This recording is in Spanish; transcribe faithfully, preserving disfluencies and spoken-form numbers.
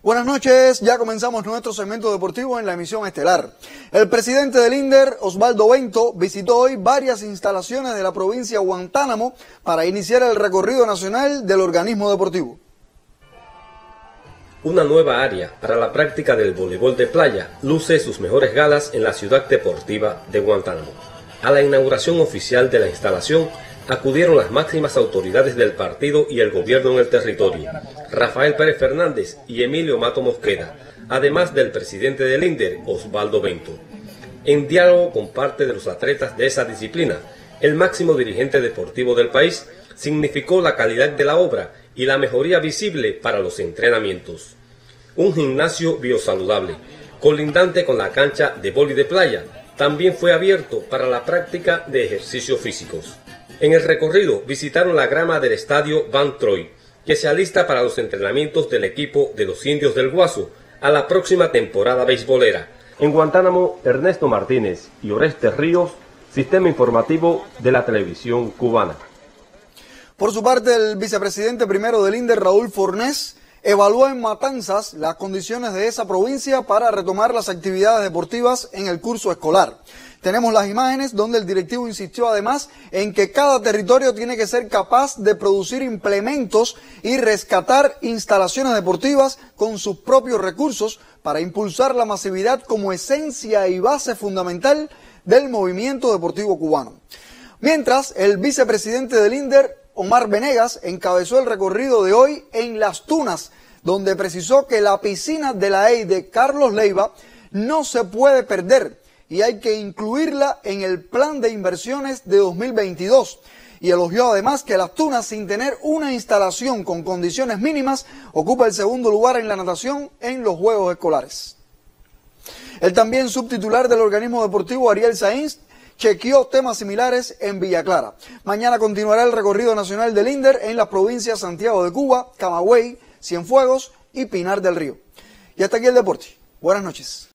Buenas noches, ya comenzamos nuestro segmento deportivo en la emisión estelar. El presidente del INDER, Osvaldo Bento, visitó hoy varias instalaciones de la provincia de Guantánamo para iniciar el recorrido nacional del organismo deportivo. Una nueva área para la práctica del voleibol de playa luce sus mejores galas en la ciudad deportiva de Guantánamo. A la inauguración oficial de la instalación acudieron las máximas autoridades del partido y el gobierno en el territorio, Rafael Pérez Fernández y Emilio Mato Mosqueda, además del presidente del INDER, Osvaldo Bento. En diálogo con parte de los atletas de esa disciplina, el máximo dirigente deportivo del país significó la calidad de la obra y la mejoría visible para los entrenamientos. Un gimnasio biosaludable, colindante con la cancha de vóley de playa, también fue abierto para la práctica de ejercicios físicos. En el recorrido visitaron la grama del estadio Van Troy, que se alista para los entrenamientos del equipo de los Indios del Guaso a la próxima temporada beisbolera. En Guantánamo, Ernesto Martínez y Orestes Ríos, Sistema Informativo de la Televisión Cubana. Por su parte, el vicepresidente primero del INDER, Raúl Fornés, evaluó en Matanzas las condiciones de esa provincia para retomar las actividades deportivas en el curso escolar. Tenemos las imágenes donde el directivo insistió además en que cada territorio tiene que ser capaz de producir implementos y rescatar instalaciones deportivas con sus propios recursos para impulsar la masividad como esencia y base fundamental del movimiento deportivo cubano. Mientras, el vicepresidente del INDER, Omar Venegas, encabezó el recorrido de hoy en Las Tunas, donde precisó que la piscina de la E I de Carlos Leiva no se puede perder y hay que incluirla en el plan de inversiones de dos mil veintidós. Y elogió además que Las Tunas, sin tener una instalación con condiciones mínimas, ocupa el segundo lugar en la natación en los Juegos Escolares. El también subtitular del organismo deportivo, Ariel Sainz, chequeó temas similares en Villa Clara. Mañana continuará el recorrido nacional del INDER en las provincias Santiago de Cuba, Camagüey, Cienfuegos y Pinar del Río. Y hasta aquí el deporte. Buenas noches.